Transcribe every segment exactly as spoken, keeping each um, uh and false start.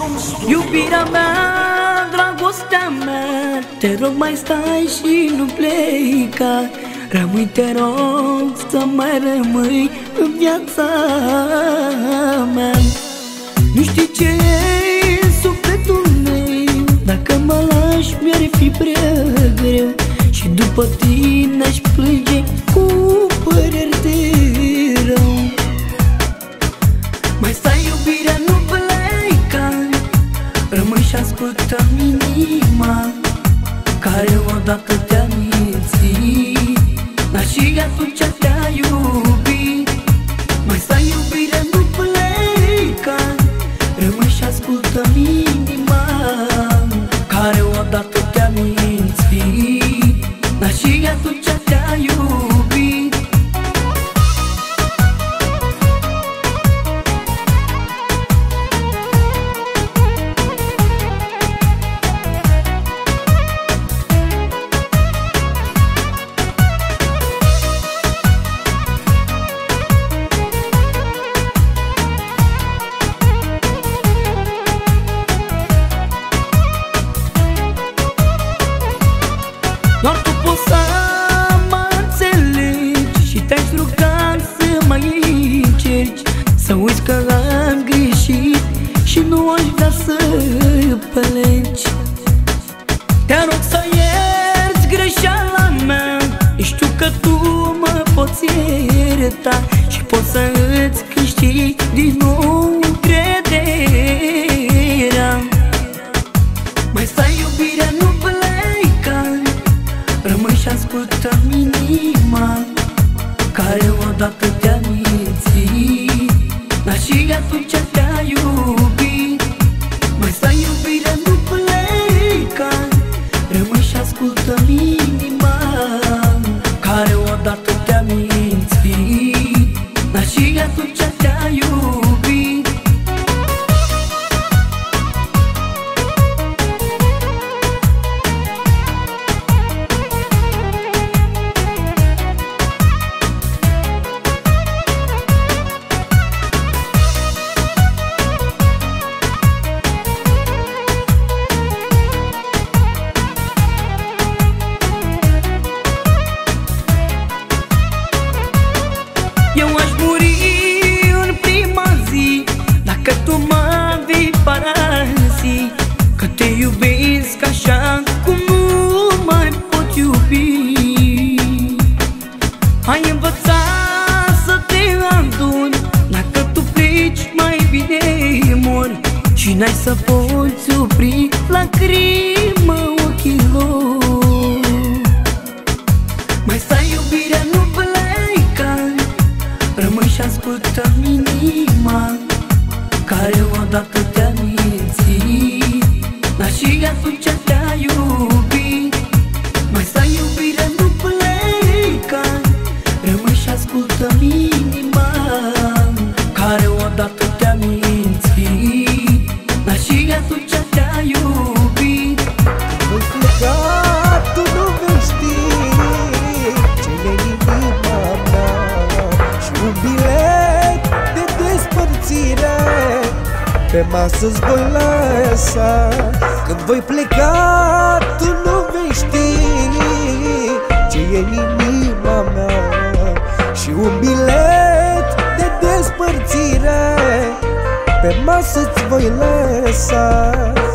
Iubirea mea, dragostea mea, te rog mai stai și nu pleca. Rămâi, te rog, să mai rămâi în viața mea. Nu știi ce e în sufletul meu, dacă mă lași mi-ar fi prea greu. Și după tine aș plânge cu păreri de rău. Mai stai, iubirea, nu pleca, rămâi și ascultă-mi inima, care odată te-a mințit, dar și atunci te-a iubit. Mai stai, iubirea, nu pleca, rămâi și ascultă-mi inima, care odată te-a mințit, dar și atunci te-a iubit. Doar tu poți să mă înțelegi și te-aș ruga să mai încerci, să uiți că am greșit și nu aș vrea să pleci. Te rog să ierți greșeala mea, știu că tu mă poți ierta și poți să îți câștigi din nou încrederea. Mai stai, iubirea, nu pleca, rămâi și ascultă-mi inima, care odată te-a mințit, dar și atunci te-a iubit. Mai stai, iubirea, nu pleca, rămâi și ascultă-mi inima, care odată te-a mințit, dar și atunci te-a iubit. Eu aș muri în prima zi dacă tu mă vei părăsi, că te iubesc așa cum nu mai pot iubi. Ai învățat să te aduni, dacă tu pleci mai bine mor, și n-ai să poți opri lacrimă ochilor. Mai stai, iubirea, nu pleca, rămâi și ascultă-mi inima, care odată te-a mințit, dar și atunci te-a iubit. Mai stai, iubirea, nu pleca, rămâi și ascultă-mi inima, care odată te-a mințit, dar și atunci te-a iubit. Voi pleca, tu nu vei ști ce e inima mea, și un bilet de despărțire pe masă-ți voi lăsa. Când voi pleca, tu nu vei ști ce e inima mea, și un bilet de despărțire pe masă-ți voi lăsa.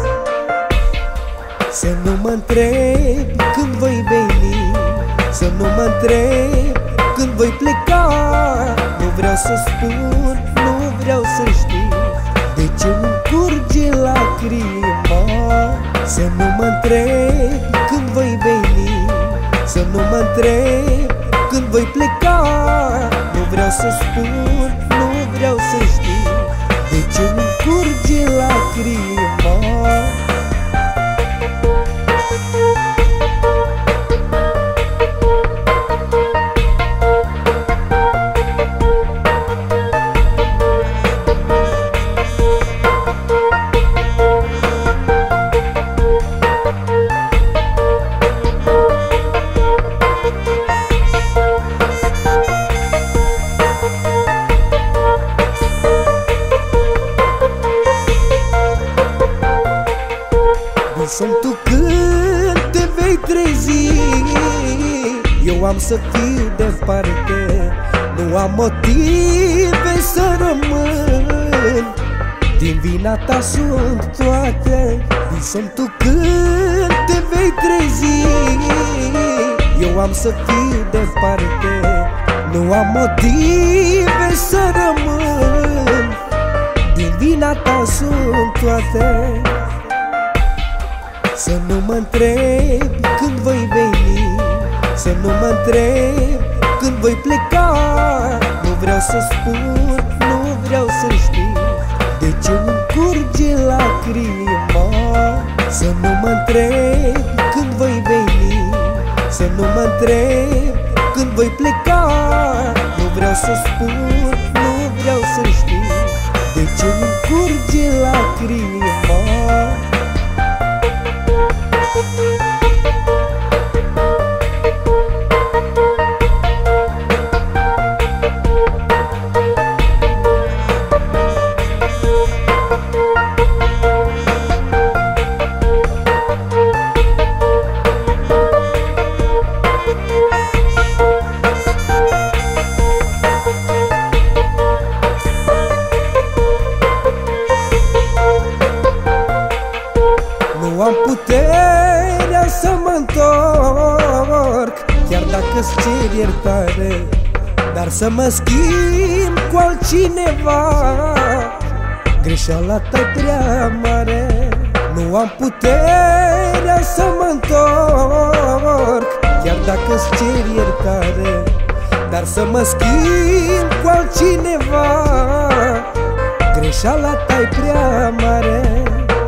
Să nu mă întrebi când voi veni, să nu mă întrebi când voi pleca. Nu vreau să spun, nu vreau să știi de ce îmi curge lacrima. Să nu mă întrebi când voi veni, să nu mă întrebi când voi pleca. Nu vreau să spun, nu vreau să știi de ce îmi curge lacrima. Visăm tu când te vei trezi, eu am să fiu departe. Nu am motive să rămân, din vina ta sunt toate. Visăm tu când te vei trezi, eu am să fiu departe. Nu am motive să rămân, din vina ta sunt toate. Să nu mă întrebi când voi veni, să nu mă întrebi când voi pleca. Nu vreau să spun, nu vreau să știi de ce îmi curge lacrima. Să nu mă întrebi când voi veni, să nu mă întrebi când voi pleca. Nu vreau să spun, nu vreau să știi de ce îmi curge lacrima. Nu am puterea să mă întorc, chiar dacă-ți cer iertare, dar să mă schimb cu altcineva, greșeala ta-i prea mare. Nu am puterea să mă întorc, chiar dacă-ți cer iertare, dar să mă schimb cu altcineva, greșeala ta-i prea mare.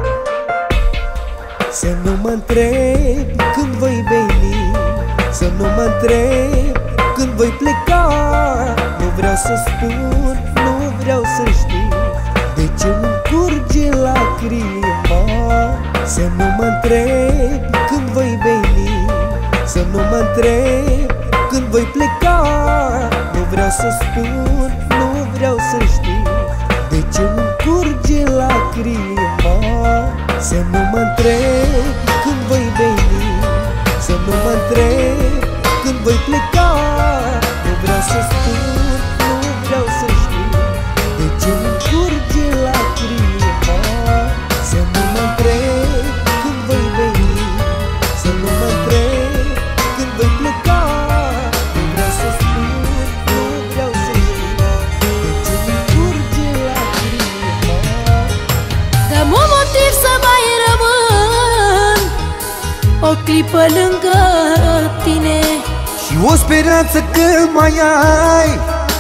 Să nu mă întrebi când voi veni, să nu mă întrebi când voi pleca. Nu vreau să spun, nu vreau să știi de ce îmi curge lacrima. Să nu mă întrebi când voi veni, să nu mă întrebi când voi pleca. Nu vreau să spun, nu vreau să știi de ce îmi curge lacrima. Să nu mă întrebi când voi veni, să nu mă întrebi când voi pleca. Nu vreau să spun, nu vreau să știi de ce îmi curge lacrima. Să nu mă întrebi când voi veni, să nu mă întrebi când voi pleca. Nu vreau să spun, nu vreau să știi de ce îmi curge lacrima. Dă-mi un motiv să mai rămân o clipă lângă tine Și o speranță că mai ai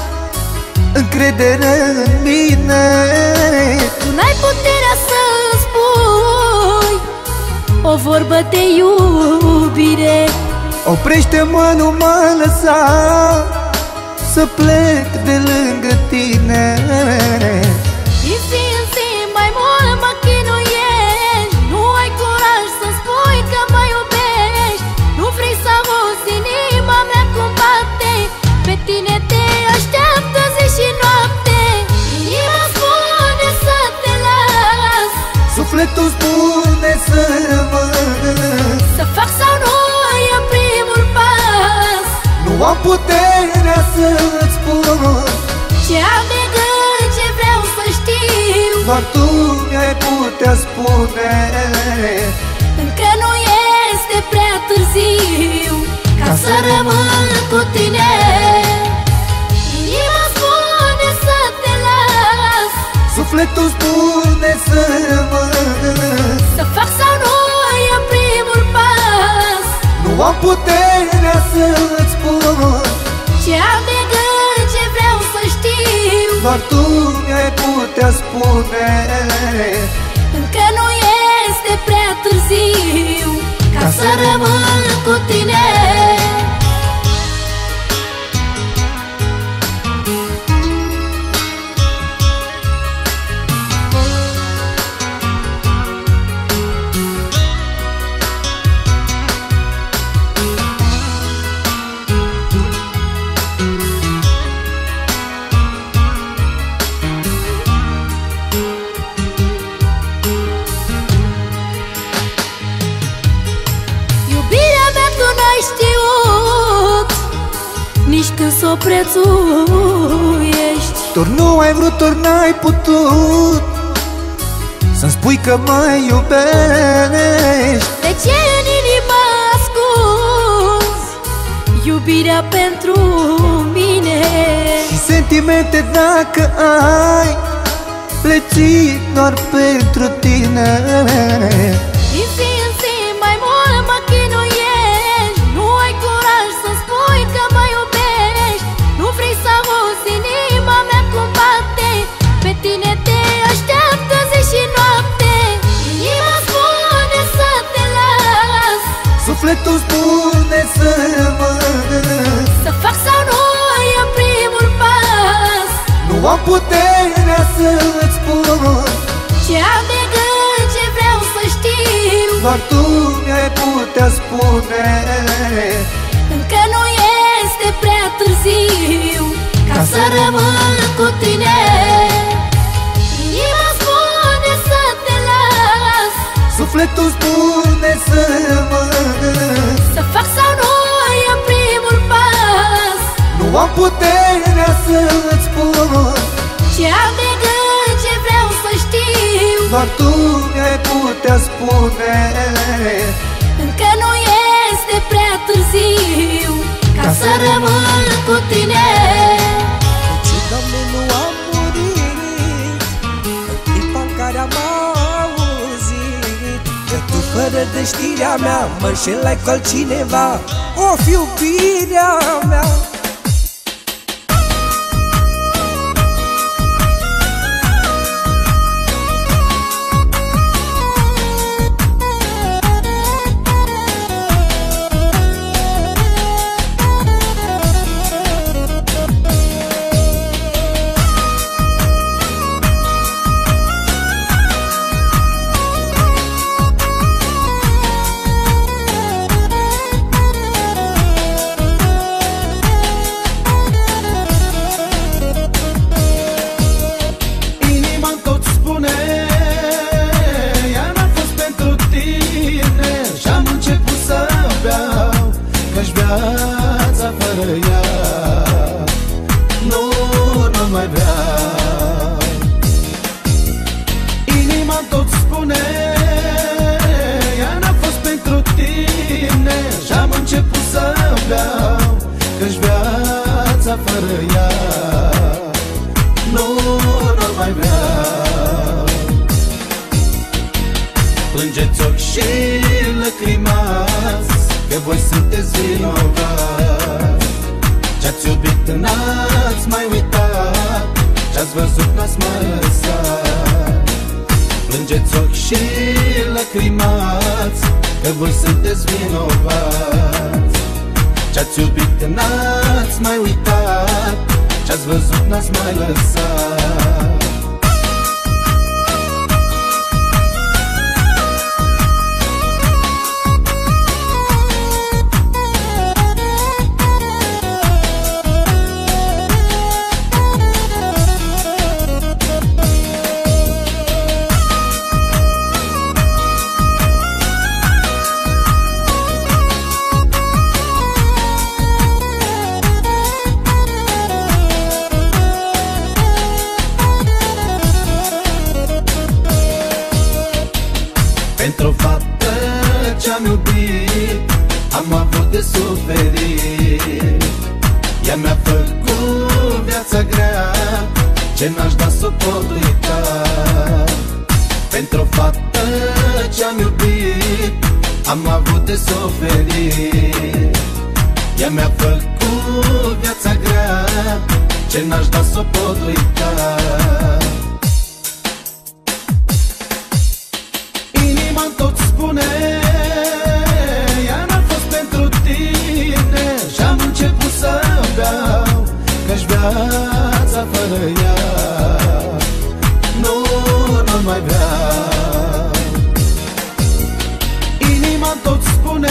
încredere în mine. Tu n-ai puterea să-mi spui o vorbă de iubire. Oprește-mă, nu mă lăsa să plec de lângă tine. Din zi în zi mai mult mă chinuiești, nu ai curaj să spui că mă iubești. Nu vrei să auzi inima mea cum bate, pe tine te așteaptă zi și noapte. Inima spune să te las, Sufletul spune să rămân, să fac sau nu e primul pas. nu am puterea să-ți spun Ce am de gând, ce vreau să știu, doar tu mi-ai putea spune. încă nu este prea târziu ca să rămân cu tine. Inima spune să te las, Sufletul spune să rămân, să fac sau nu e primul pas. nu am puterea să-ți spun Ce am de gând, ce vreau să știu, doar tu mi-ai putea spune. încă nu este prea târziu ca să rămân cu tine. o prețuiești. Tu nu ai vrut, ori n-ai putut să-mi spui că mă iubești. De ce în inima ascunzi iubirea pentru mine? Și sentimente dacă ai, le ții doar pentru tine. Din zi în zi mai mult mă chinuiești, nu ai curaj să spui că mă iubești. Nu vrei să auzi inima mea cum bate, pe tine te așteaptă zi și noapte. Inima spune să te las, Sufletul spune să rămân, să fac sau nu e primul pas. nu am puterea să-ți spun Ce am de gând, ce vreau să știu, doar tu mi-ai putea spune. încă nu este prea târziu ca să rămân cu tine. Inima spune să te las, Sufletul spune să rămân, să fac sau nu e primul pas. nu am puterea să-ți spun Ce am de gând, ce vreau să știu, doar tu mi-ai putea spune. încă nu este prea târziu ca să rămân cu tine. Ce, Doamne, nu am murit în clipa în care am auzit că tu, fără de știrea mea, mă înșelai cu altcineva. Of, iubirea mea! Viața fără ea nu, nu mai vreau. Inima tot spune, ea n-a fost pentru tine și-am început să beau, că-și viața fără ea nu, nu mai vreau. Plângeți ochi și lăcrimați că voi sunteți vinovați. Ce-ați iubit n-ați mai uitat, ce-ați văzut n-ați mai lăsat. Plângeți ochi și lăcrimați că voi sunteți vinovați. Ce-ați iubit n-ați mai uitat, ce-ați văzut n-ați mai lăsat. Pentru o fată ce-am iubit, am avut de suferit. Ea mi-a făcut viața grea, ce n-aș da să o pot uita. Pentru o fată ce-am iubit, am avut de suferit. Ea mi-a făcut viața grea, ce n-aș da să o pot uita. Tot spune, ea n-a fost pentru tine și-am început să beau, că-și viața fără ea nu, nu mai vreau. Inima tot spune,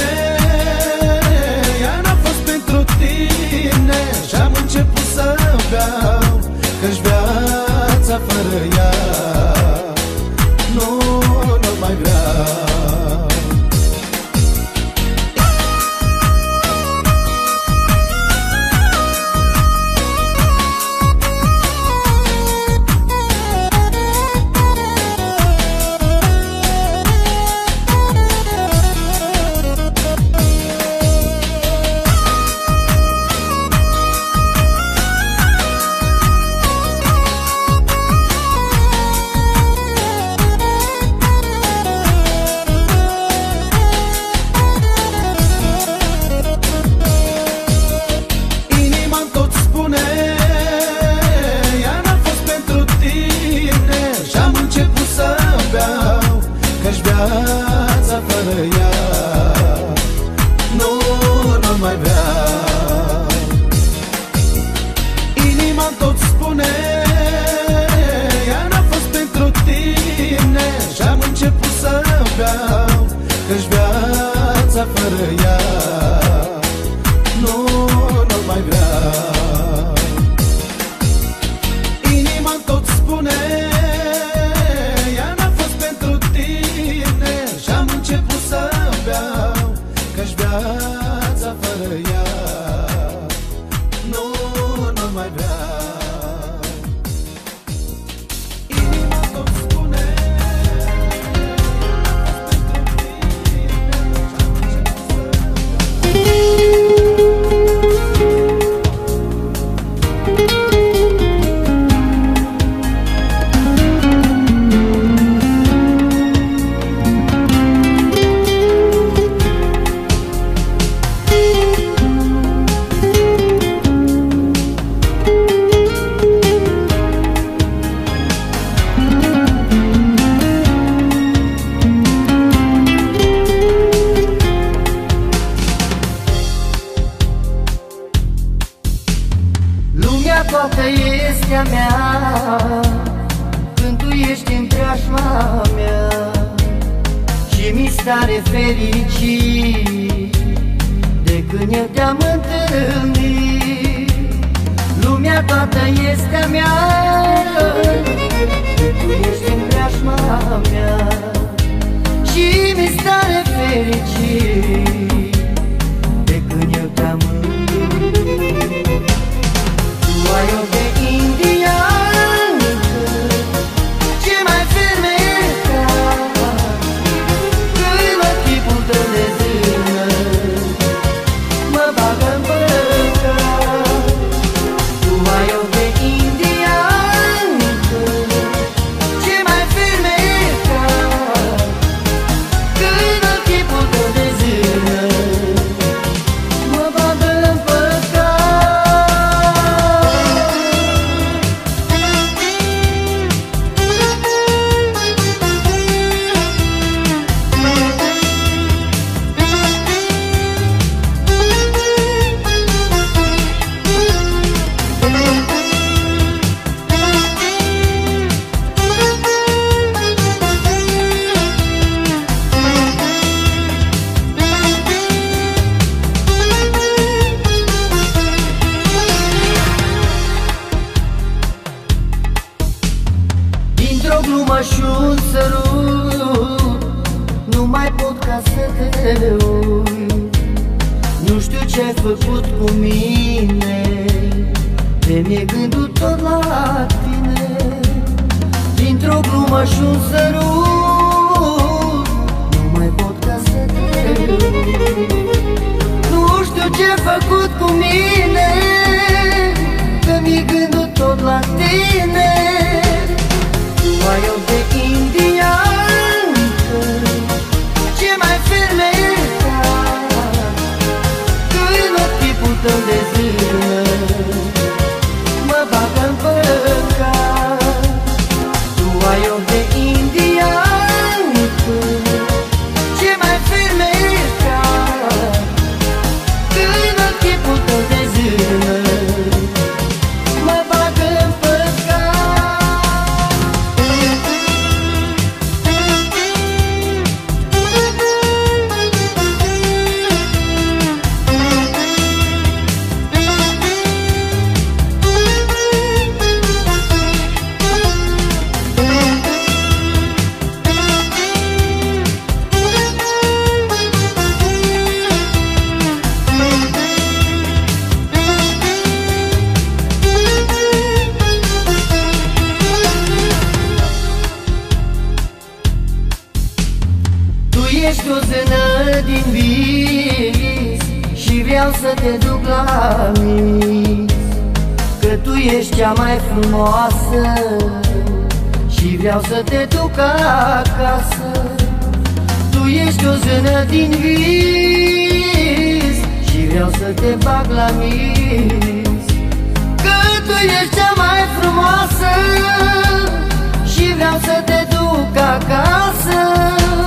ea n-a fost pentru tine și-am început să beau, că-și viața fără ea nu, nu mai vreau. că-și viața fără ea nu, nu mai vreau. Inima tot spune, ea n-a fost pentru tine, și-am început să beau, că-și viața fără ea nu, nu mai vreau. Inima tot spune, ea n-a fost pentru tine, și-am început să beau, că-și viața fără ea nu, nu mai vreau. Inima tot spune, toată este a mea când tu ești în preajma mea și mi stare fericit de când eu te-am întâlnit. Lumea toată este a mea când tu ești în preajma mea și mi stare fericit de când eu te-am întâlnit. Ai ochi de indiancă, ce mai fermeca, când chipul tău de zână mă bagă-n păcat. Tu ai ochi de indiancă, ce mai fermeca, când chipul tău de zână mă bagă-n păcat. Dintr-o glumă și-un sărut nu mai pot ca să te uit. Nu știu ce-ai făcut cu mine, de mi-e gândul tot la tine. Dintr-o glumă și-un sărut nu mai pot ca să te uit. Nu știu ce-ai făcut cu mine, de mi-e gândul tot la tine. Ai ochi de indiancă, ce mai fermeca, când chipul tău de zână mă bagă-n păcat. Tu ai ochi de indiancă, ce mai fermeca, când chipul tău de zână mă bagă-n păcat. Ești o zână din vis și vreau să te duc la mis, că tu ești cea mai frumoasă și vreau să te duc acasă. Tu ești o zână din vis și vreau să te bag la mis, că tu ești cea mai frumoasă și vreau să te duc acasă.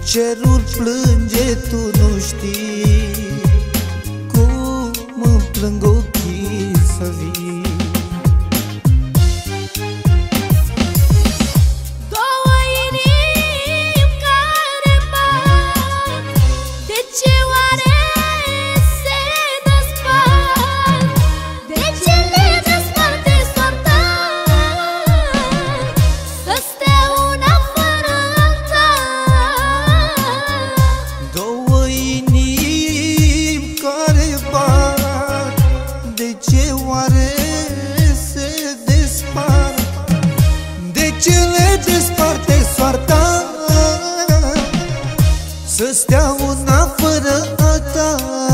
cerul plânge, tu nu știi cum îmi plâng ochii să vii. Două inimi care bat, de ce oare se despart? De ce le desparte soarta? Să stea una fără alta. Două inimi care bat, de ce oare se despart? De ce le desparte soarta? Să stea una fără alta.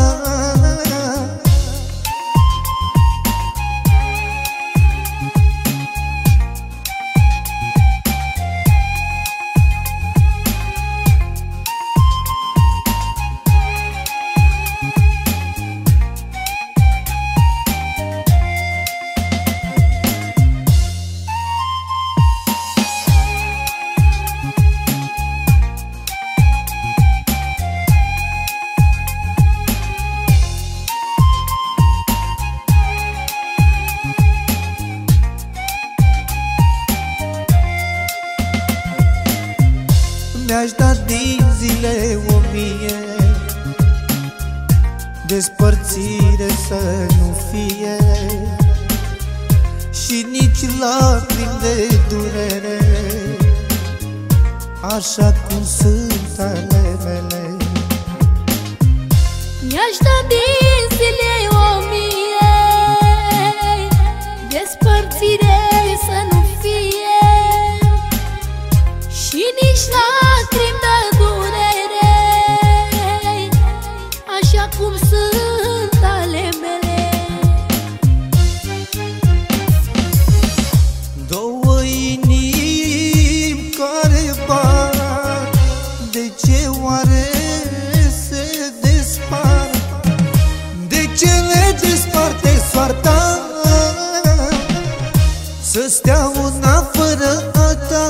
Mi-aș da din zile o mie, despărțire să nu fie, și nici lacrimi de durere, așa cum sunt ale mele. Mi-aș da din zile o mie, despărțire să nu fie, și nici lacrimi de durere, așa cum sunt ale mele. Două inimi care bat, de ce oare se despart? De ce le desparte soarta? Să stea una fără alta.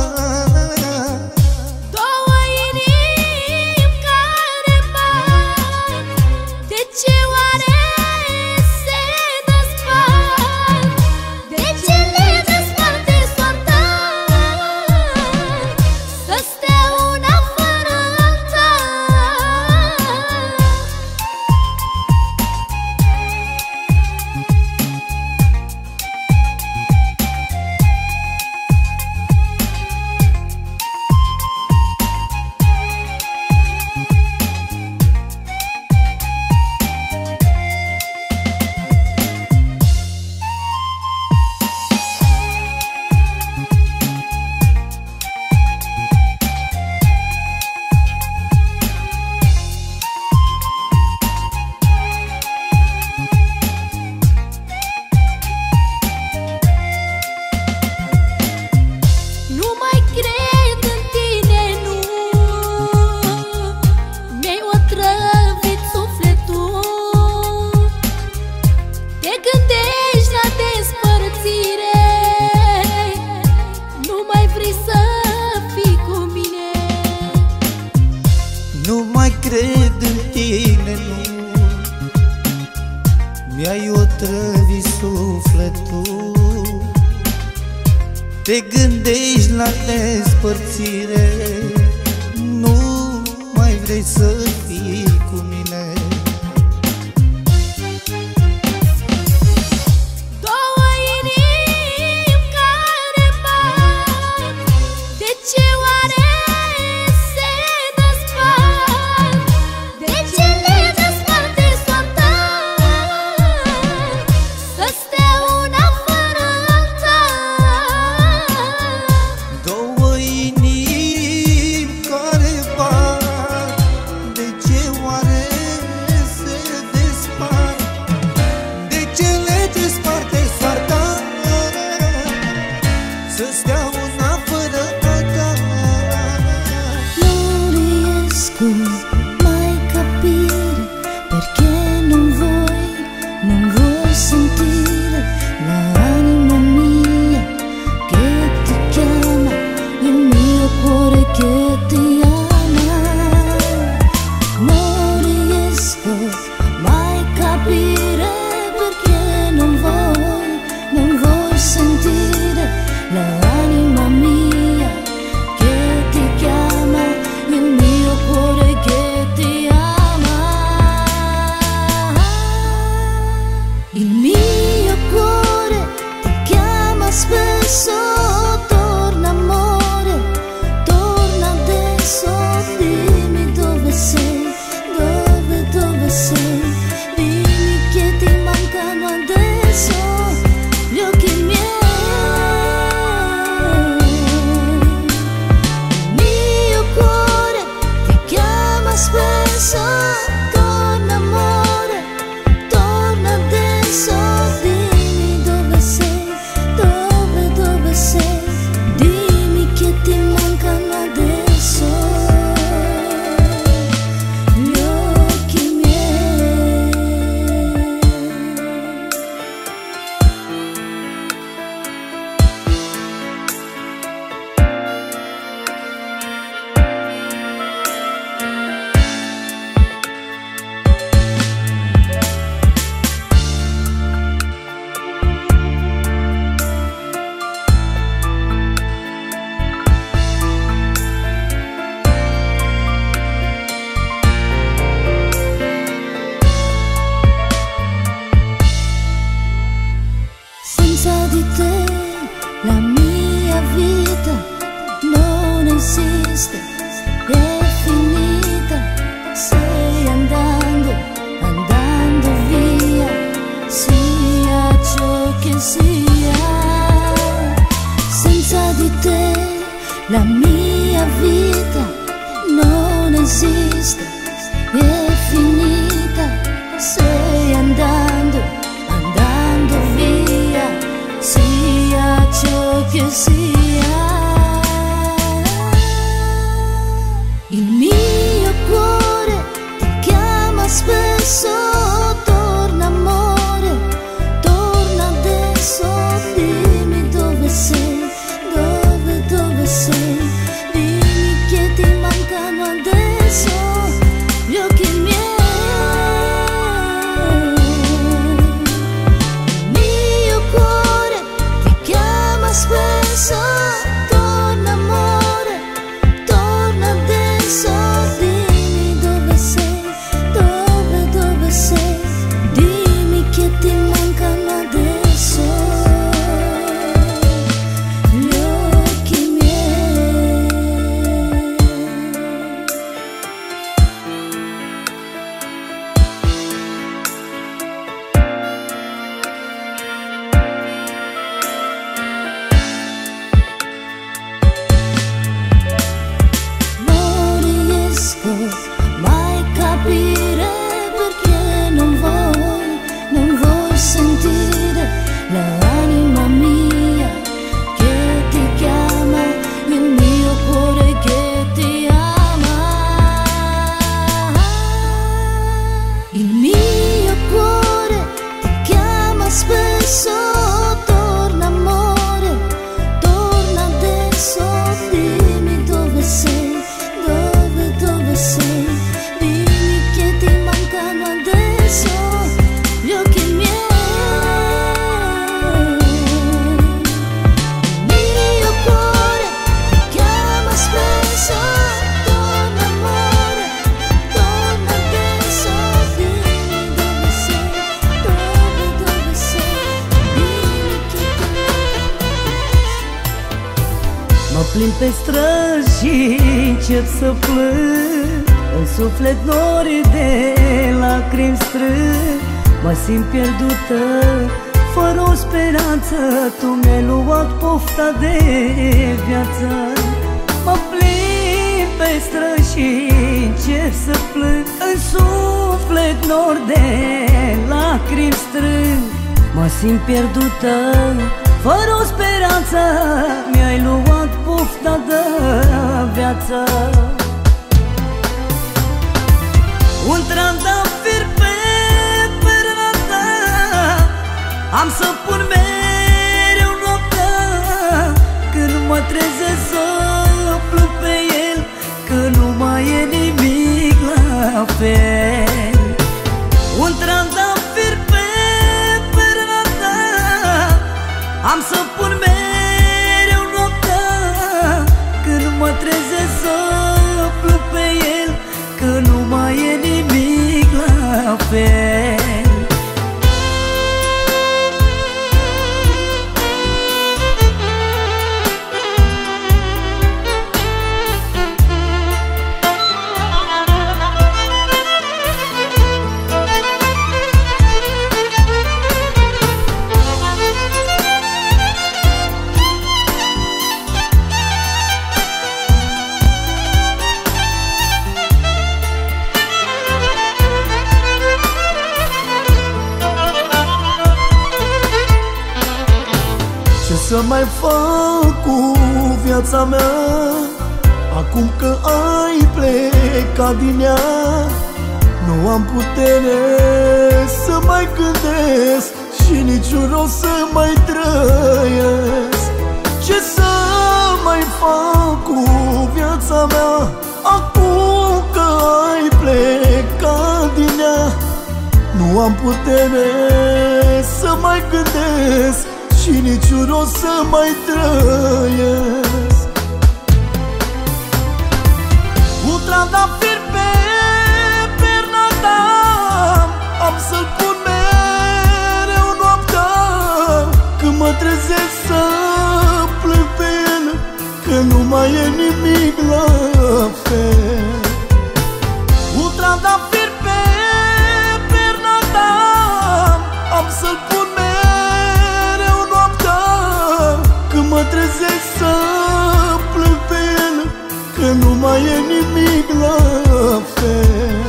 Două inimi care bat, de ce oare se despart? De ce le desparte soarta? Să stea una fără alta. Nu mai cred în tine, nu, mi-ai otrăvit sufletul. Te gândești la despărțire, nu mai vrei să fii cu mine. Nu mai cred în tine, nu, mi-ai otrăvit sufletul. Te gândești la despărțire, nu mai vrei să fii cu mine. Două inimi care bat, de ce oare se despart? De ce le desparte soarta? Să stea una fără alta. Două inimi care bat, de ce esiste, è finita, stai andando, andando via, sia ciò che sia. Il mio cuore ti chiama spesso, torna amore, torna adesso, dimmi dove sei, dove, dove sei, dimmi che ti mancano adesso gli occhi miei. Il mio cuore ti chiama spesso, torna amore, torna adesso, dimmi dove sei, dove, dove sei, dimmi che ti mancano adesso gli occhi miei. Non riesco mai a capire perché non vuoi, non vuoi sentire l'anima mia che ti chiama, il mio cuore che ti ama. Il mio cuore ti chiama spesso, torna amore, torna adesso, dimmi dove sei, dove, dove sei, dimmi che ti mancano adesso gli occhi miei. Il mio cuore ti chiama spesso, torna amore, torna adesso, dimmi dove sei, dove, dove sei, dimmi che ti mancano adesso. Mă plimb pe străzi și încep să plâng, în suflet nori de lacrimi strâng. Mă simt pierdută, fără o speranță, tu mi-ai luat pofta de viață. Mă plimb pe străzi și încep să plâng, în suflet nori de lacrimi strâng. Mă simt pierdută, fără o speranță, mi-ai luat pofta de viață. Un trandafir pe perna ta, am să pun mereu noaptea, când mă trezesc să plâng pe el, că nu mai e nimic la fel. Un trandafir pe perna ta, am să pun mereu noaptea, când mă trezesc să plâng pe el, că nu mai e nimic la fel. Ce să mai fac cu viața mea, acum că ai plecat din ea? Nu am putere să mai gândesc și niciun rost să mai trăiesc. Ce să mai fac cu viața mea, acum că ai plecat din ea? Nu am putere să mai gândesc și niciun rost să mai trăiesc. Un trandafir pe perna ta, am să-l pun mereu noaptea, când mă trezesc să plâng pe el, că nu mai e nimic la fel. Un trandafir pe perna ta, am să-l pun mereu noaptea, când mă trezesc să plâng pe el, că nu mai e nimic la fel.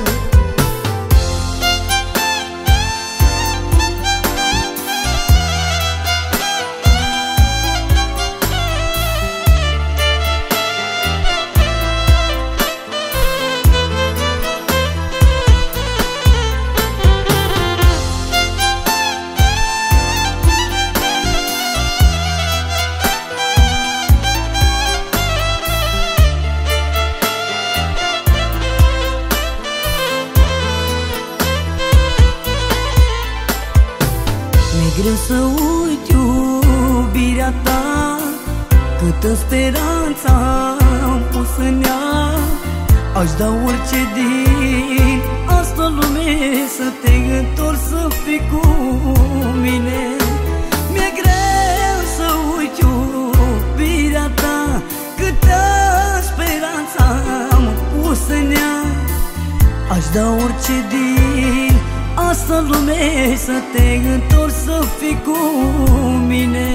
Greu să uit iubirea ta, câtă speranță am pus în ea. Aș da orice din asta lume să te întorci să fii cu mine. Mi-e greu să uit iubirea ta, câtă speranță am pus în ea. Aș da orice din asta lume să te întorci să fii cu mine.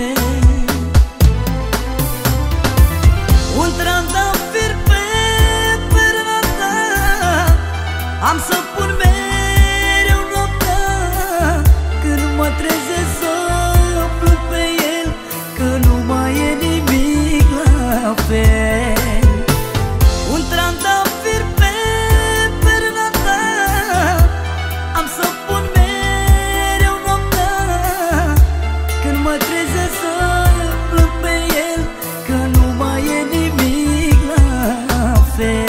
Un trandafir pe părna ta am să pun mereu noaptea, când mă trezesc să plâng pe el, că nu mai e nimic la fel. Un trandafir pe părna ta am să pun mereu noaptea, când mă trezesc să plâng pe el, că nu mai e nimic la fel.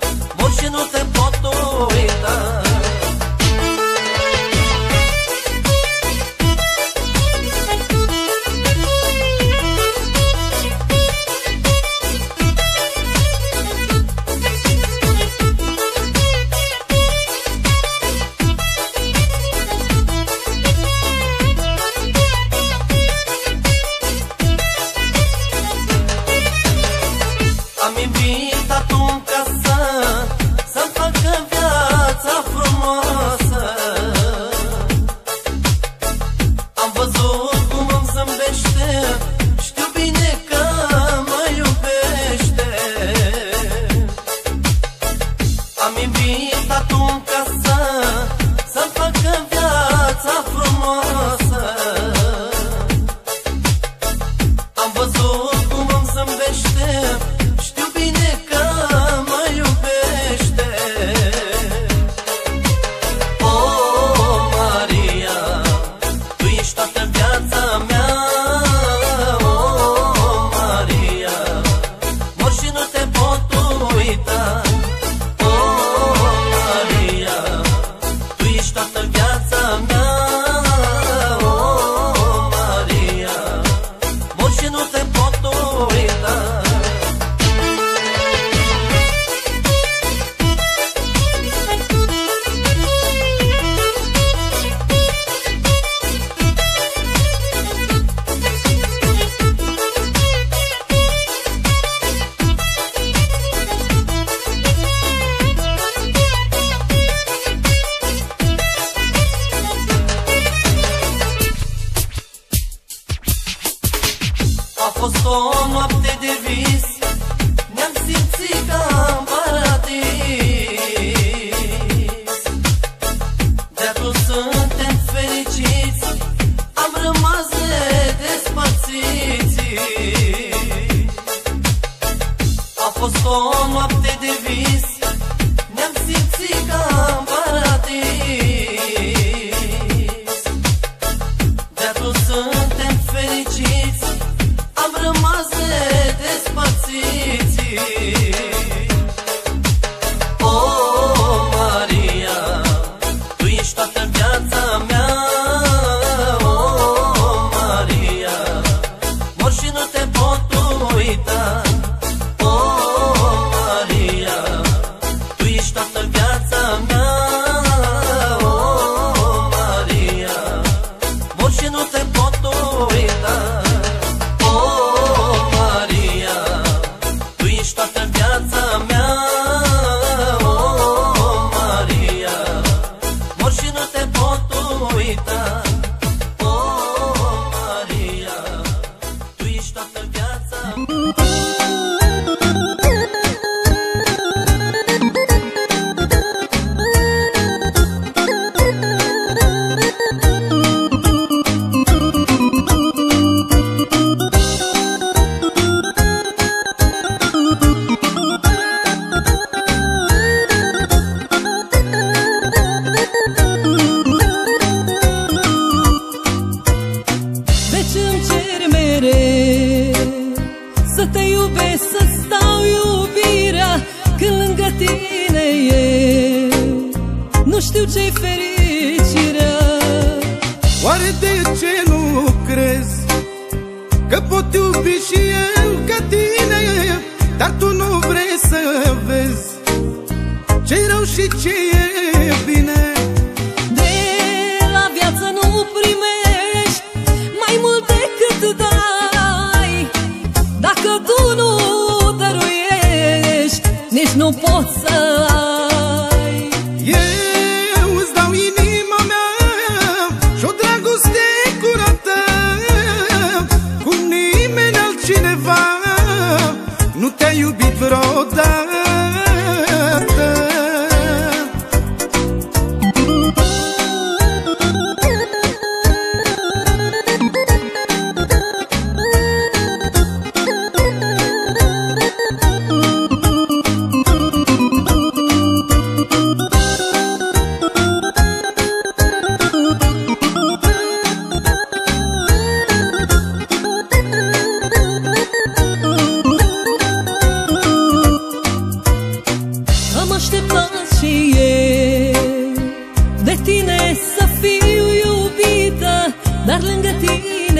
Și nu te pot uita. o noapte de vis, ne-am simțit ca în paradis. De atunci suntem fericiți, am rămas despărțiți. A fost o noapte de vis, ne-am simțit ca în paradis. De atunci suntem fericiți, am rămas despărțiți. O, Maria, tu ești toată viața mea. O, Maria, mor și nu te pot uita. O, Maria, tu ești toată viața mea. O, Maria, mor și nu te pot uita. O, Maria, tu ești toată viața mea. O, Maria, mor și nu te pot uita. O, Maria, tu ești toată viața mea. Deci îmi cer mereu să te iubesc, să stau iubirea când lângă tine eu nu știu ce-i fericirea. Oare de ce nu crezi că pot iubi și eu ca tine? Dar tu nu vrei să vezi ce-i rău și ce e bine. De la viață nu primești mai mult decât dai. Dacă tu nu dăruiești, nici nu poți să ai. Eu îți dau inima mea și-o dragoste curată, cum nimeni altcineva nu te-a iubit vreodată. Am așteptat și eu de tine să fiu iubită, dar lângă tine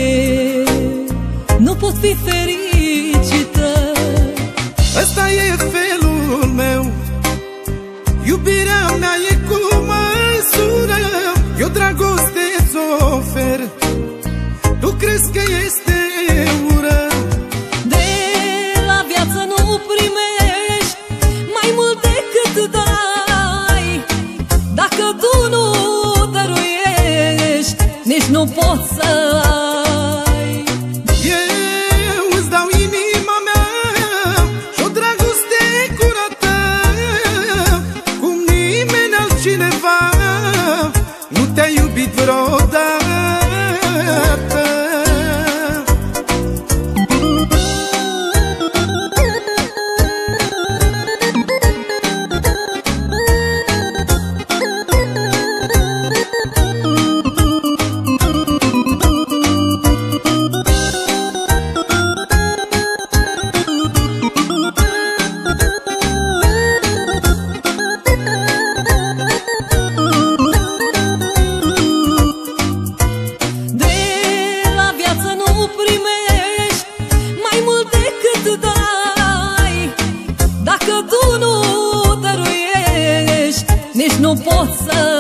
eu nu pot fi fericită. Ăsta e felul meu, iubirea mea e cu măsură. Eu dragoste ți-o ofer, tu crezi că este ură. De la viață nu primești mai mult decât dai. Dacă tu nu dăruiești, nici nu poți să ai. Eu îți dau inima mea și-o dragoste curată, cum nimeni altcineva nu te-a iubit vreodată. Nici nu pot să